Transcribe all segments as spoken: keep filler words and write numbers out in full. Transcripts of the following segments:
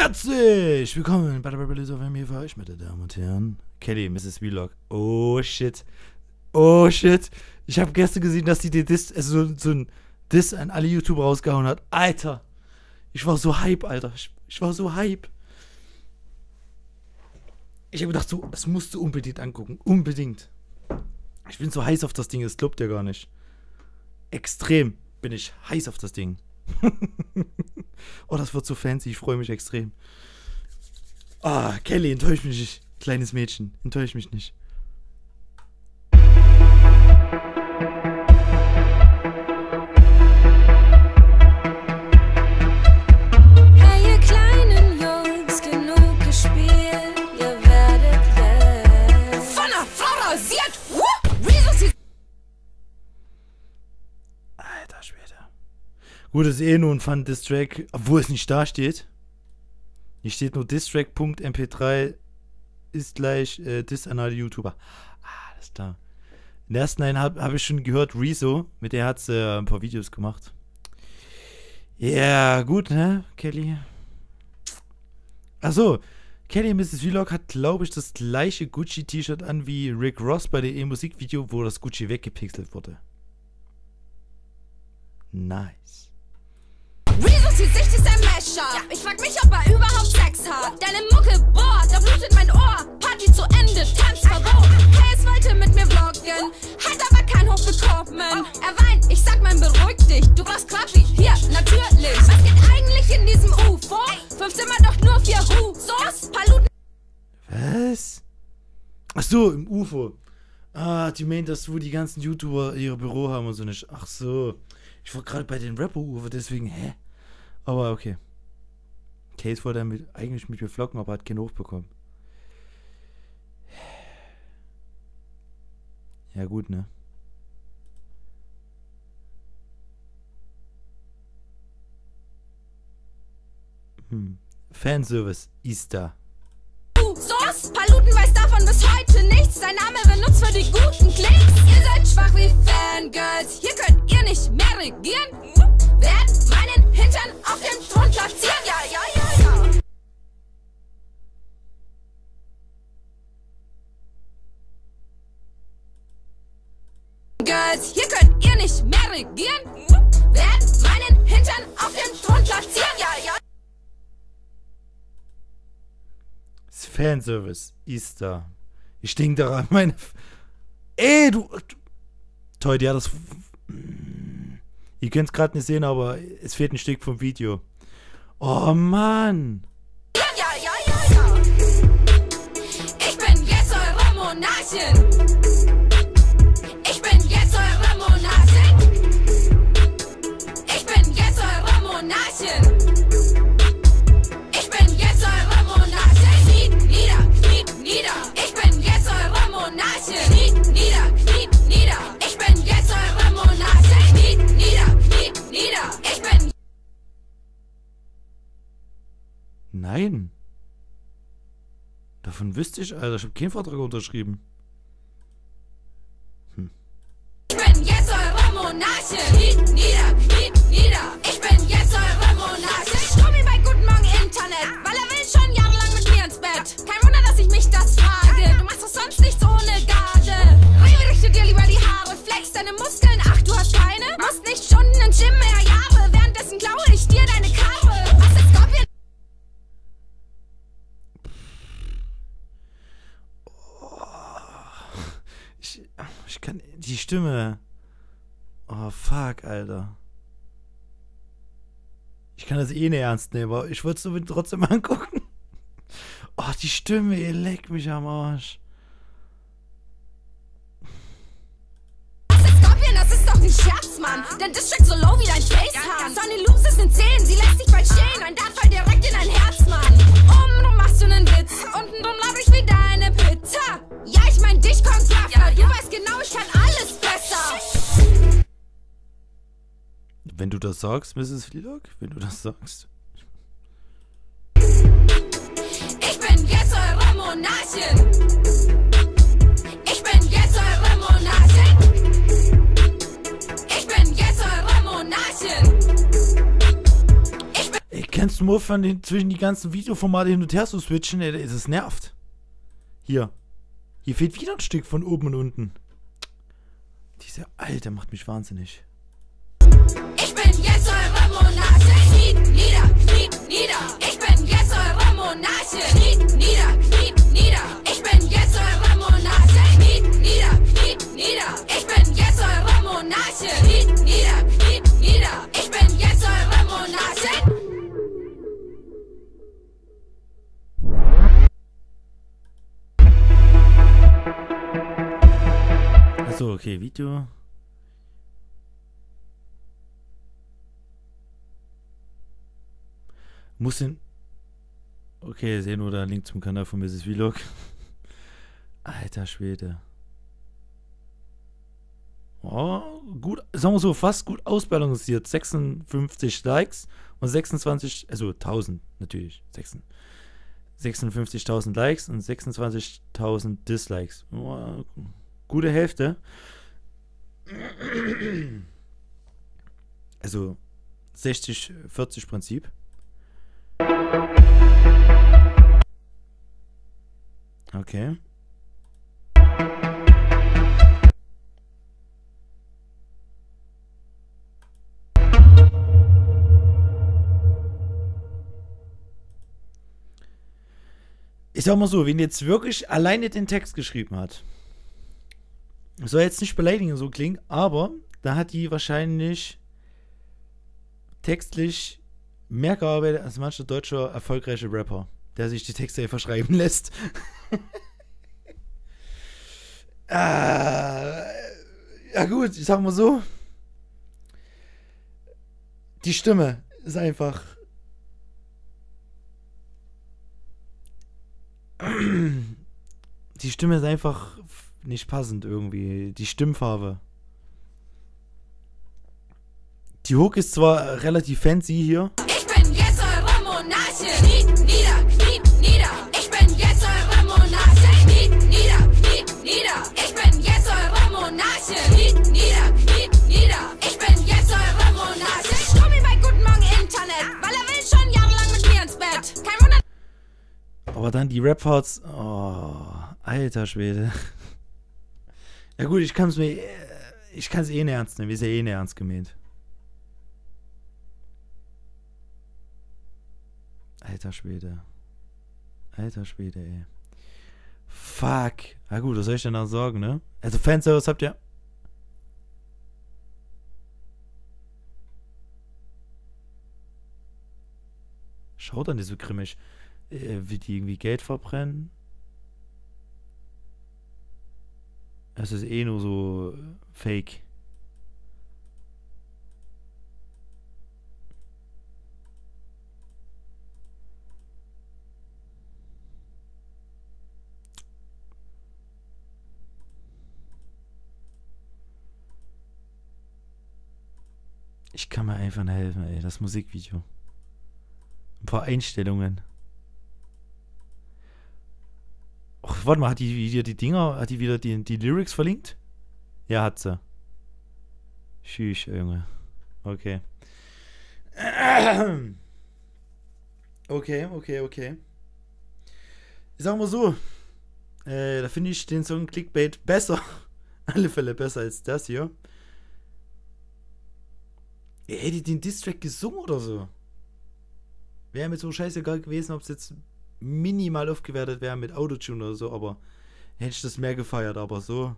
Herzlich willkommen bei der Rebellion auf M hier für euch, meine Damen und Herren. Kelly, Misses Vlog. Oh shit. Oh shit. Ich habe gestern gesehen, dass die Diss, also so, so ein Diss an alle YouTuber rausgehauen hat. Alter. Ich war so hype, Alter. Ich, ich war so hype. Ich habe gedacht, so, das musst du unbedingt angucken. Unbedingt. Ich bin so heiß auf das Ding, das glaubt ihr gar nicht. Extrem bin ich heiß auf das Ding. Oh, das wird so fancy, ich freue mich extrem. Ah, oh, Kelly, enttäusch mich nicht. Kleines Mädchen, enttäusch mich nicht. Hey, ihr kleinen Jungs, genug gespielt, ihr werdet jetzt von einer Frau rasiert. Alter Schwede. Gut, das ist eh nur ein Fun-Distrack, obwohl es nicht da steht. Hier steht nur distrack.m p drei ist gleich äh, Diss an alle YouTuber. Ah, das ist da. In der ersten einen habe hab ich schon gehört, Rezo, mit der hat sie äh, ein paar Videos gemacht. Ja, yeah, gut, ne, Kelly? Achso, Kelly Misses Vlog hat, glaube ich, das gleiche Gucci-T-Shirt an wie Rick Ross bei dem E-Musik-Video, wo das Gucci weggepixelt wurde. Nice. Rezo zieht sich das ein Mashup. Ich frag mich, ob er überhaupt Sex hat. Deine Mucke bohrt, da blutet mein Ohr. Party zu Ende, Tanzverbot. Hey, es wollte mit mir vloggen, hat aber kein Hof bekommen. Er weint, ich sag mal, beruhig dich. Du brauchst Quatschi, hier, natürlich. Was geht eigentlich in diesem U F O? Fünf Zimmer, doch nur vier Husos. Paluten. Was? Achso, im U F O. Ah, die meint, dass wo die ganzen YouTuber ihr Büro haben und so nicht. Ach so. Ich war gerade bei den Rapper-U F O, deswegen, hä? Aber okay. Case wollte damit eigentlich mit mir vloggen, aber hat keinen Hof bekommen. Ja gut, ne? Hm. Fanservice ist da. Sos, Paluten weiß davon bis heute nichts. Sein Name benutzt für die guten Klicks. Ihr seid schwach wie Fangirls. Hier könnt ihr nicht mehr regieren. Werd meinen Hintern auf dem Thron platzieren. Ja, ja, ja, ja. Girls, hier könnt ihr nicht mehr regieren. Werd meinen Hintern auf dem Thron platzieren. Ja, ja. Fanservice ist da. Ich denke daran, meine... F Ey, du... Toll, ja, das... Ihr könnt es gerade nicht sehen, aber es fehlt ein Stück vom Video. Oh, Mann. Ja, ja, ja, ja, ja. Ich bin jetzt eure Monarchin. Ich bin jetzt eure Monarchin. Ich bin jetzt eure Monarchin. Ich bin jetzt eure Monarchin. Kniet nieder, kniet nieder. Ich bin jetzt eure Monarchin. Kniet nieder, kniet nieder. Ich bin jetzt eure Monarchin. Kniet nieder, kniet nieder. Ich bin... Nein. Davon wüsste ich, Alter. Ich habe keinen Vertrag unterschrieben. Hm. Ich bin jetzt eure Monarchin. Kniet nieder, kniet nieder. Ich bin jetzt eure Monarchin. Ich komm mir bei Guten Morgen Internet, weil er will schon jahrelang mit mir ins Bett. Kein Wunder, dass ich mich das frage. Du machst doch sonst nichts ohne Garde. Richte dir lieber die Haare, flex deine Muskeln. Ach, du hast keine? Musst nicht Stunden im Gym, mehr Jahre. Währenddessen klaue ich dir deine Karre. Was ist Scorpion? Ich, ich kann... Die Stimme... Oh, fuck, Alter. Ich kann das eh nicht ernst nehmen, aber ich wollte es trotzdem angucken. Oh, die Stimme, ihr leckt mich am Arsch. Was ist Scorpion? Das ist doch ein Scherz, Mann. Denn das steckt so low wie dein Facehand. Sonny Loops ist in zehn, sie lässt dich bald stehen. Ein Dart fällt direkt in dein Herz, Mann. Oben drum machst du nen Witz. Unten drum lauf ich wie deine Pizza. Ja, ich mein dich, Kontrafter. Du weißt genau, ich kann alles besser. Wenn du das sagst, Misses Vlog, wenn du das sagst. Ich bin jetzt eure Monarchin. Ich bin jetzt eure Monarchin. Ich bin jetzt eure Monarchin. Ich bin kannst du mal aufhören, den- zwischen die ganzen Videoformate hin und her zu switchen? Ey, es nervt. Hier. Hier fehlt wieder ein Stück von oben und unten. Dieser Alter macht mich wahnsinnig. Ich bin jetzt eure Monarchin. Kniet nieder, kniet nieder. Ich bin jetzt eure Monarchin. Kniet nieder, kniet nieder. Ich bin jetzt eure Monarchin. Kniet nieder, kniet nieder. Ich bin jetzt eure Monarchin. Kniet nieder, kniet nieder. Ich bin jetzt eure Monarchin. Achso, okay, Video. Muss den. Okay, sehen nur da einen Link zum Kanal von Misses Vlog. Alter Schwede. Oh, gut, sagen wir so, fast gut ausbalanciert. sechsundfünfzig Likes und sechsundzwanzig, also tausend natürlich. sechsundfünfzigtausend Likes und sechsundzwanzigtausend Dislikes. Oh, gute Hälfte. Also sechzig vierzig Prinzip. Okay. Ich sag mal so, wenn jetzt wirklich alleine den Text geschrieben hat, soll jetzt nicht beleidigend so klingen, aber da hat die wahrscheinlich textlich mehr gearbeitet als mancher deutscher erfolgreiche Rapper, der sich die Texte einfach schreiben lässt. ah, ja gut, ich sag mal so, die Stimme ist einfach die Stimme ist einfach nicht passend irgendwie. Die Stimmfarbe. Die Hook ist zwar relativ fancy hier. Ich bin jetzt eure Monarchin. Kniet nieder, kniet nieder. Ich bin jetzt eure Monarchin. Kniet nieder, kniet nieder. Ich bin jetzt eure Monarchin. Kniet nieder, kniet nieder. Ich bin jetzt eure Monarchin. Strommi bei Guten Morgen Internet, weil er will schon jahrelang mit mir ins Bett. Kein Wunder. Aber dann die Rap-Parts. Oh, alter Schwede. Ja gut, ich kann es mir. Ich kann es eh nicht ernst nehmen. Ist ja eh nicht ernst gemeint. Alter Schwede. Alter Schwede, ey. Fuck. Na gut, was soll ich denn da sagen, ne? Also Fanservice habt ihr. Schaut an die so grimmig. Äh, wie die irgendwie Geld verbrennen. Es ist eh nur so äh, fake. Ich kann mir einfach nicht helfen, ey. Das Musikvideo. Ein paar Einstellungen. Ach, warte mal, hat die wieder die Dinger, hat die wieder die, die Lyrics verlinkt? Ja, hat sie. Tschüss, Junge. Okay. Okay, okay, okay. Ich sag mal so, äh, da finde ich den Song Clickbait besser. Alle Fälle besser als das hier. Ey, hätte ich den Diss-Track gesungen oder so? Wäre mir so scheißegal gewesen, ob es jetzt minimal aufgewertet wäre mit Autotune oder so, aber hätte ich das mehr gefeiert, aber so.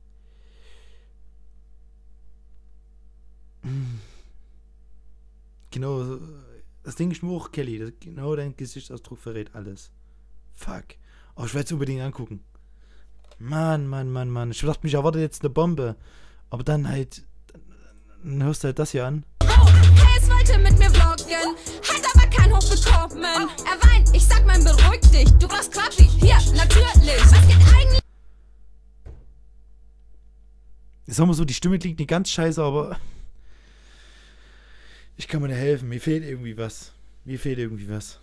Genau, das denke ich mir auch, Kelly. Das, genau dein Gesichtsausdruck verrät alles. Fuck. Oh, ich werde es unbedingt angucken. Mann, Mann, Mann, Mann. Ich dachte, mich erwartet jetzt eine Bombe. Aber dann halt. Dann hörst du halt das hier an. Oh, hey, es wollte mit mir vloggen, hat aber kein Hof bekommen. Er weint, ich sag mal, beruhig dich. Du warst quatschig, hier, natürlich. Was geht eigentlich? Ich sag mal so, die Stimme klingt nicht ganz scheiße, aber. Ich kann mir nicht helfen. Mir fehlt irgendwie was. Mir fehlt irgendwie was.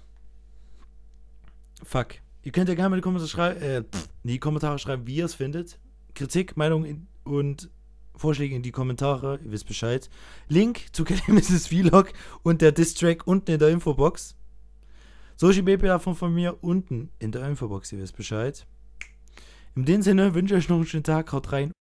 Fuck. Ihr könnt ja gerne mal in die Kommentare schreiben, äh, pff, in die Kommentare schreiben, wie ihr es findet. Kritik, Meinung und Vorschläge in die Kommentare, ihr wisst Bescheid. Link zu Kelly Misses Vlog und der Diss-Track unten in der Infobox. Social Media von, von mir unten in der Infobox, ihr wisst Bescheid. In dem Sinne wünsche ich euch noch einen schönen Tag, haut rein.